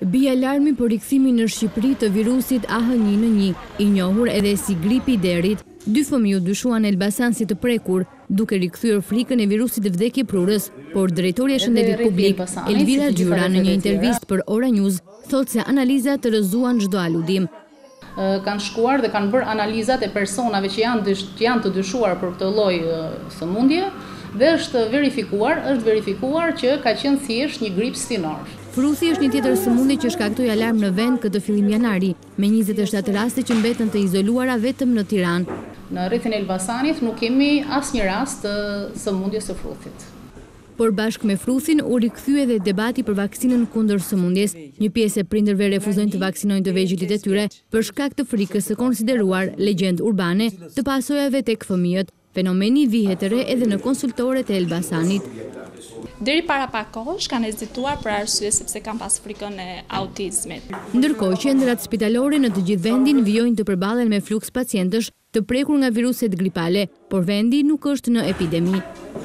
Bie alarmi për rikthimin në Shqipëri të virusit AH1N1, i njohur edhe si gripi i derit. 2 fëmijë u dyshuan në Elbasan si të prekur, duke rikthyer frikën e virusit të vdekjeprurës, por drejtoria e shëndetit publik, Elvira Gjyra, në një intervistë për Ora News, thotë se analizat të rrëzuan çdo aludim. Kanë shkuar dhe kanë bërë analizat e personave që janë të dyshuar për këtë lloj sëmundje dhe është verifikuar që ka qenë thjesht një grip stinor. Fruthi është një tjetër sëmundje që shkaktoi alarm në vend këtë fillim janari, me 27 raste që mbetën të izoluara vetëm në Tiranë. Në rrethin e Elbasanit nuk kemi asnjë rast të sëmundjes së fruthit. Por bashkë me fruthin u rikthye edhe debati për vaksinën kundër sëmundjes. Një pjesë e prindërve refuzojnë të vaksinojnë të vegjëlit e tyre për shkak të frikës së konsideruar legjend urbane të pasojave tek fëmijët. Fenomeni vihet të re edhe në konsultoret e Elbasanit. Deri para pak kohësh kanë hezituar për arsye sepse kanë pas frikën e autizmit. Ndërkohë, qendrat spitalore në të gjithë vendin vijojnë të përballen me fluks pacientësh të prekur nga viruset gripale, por vendi nuk është në epidemi.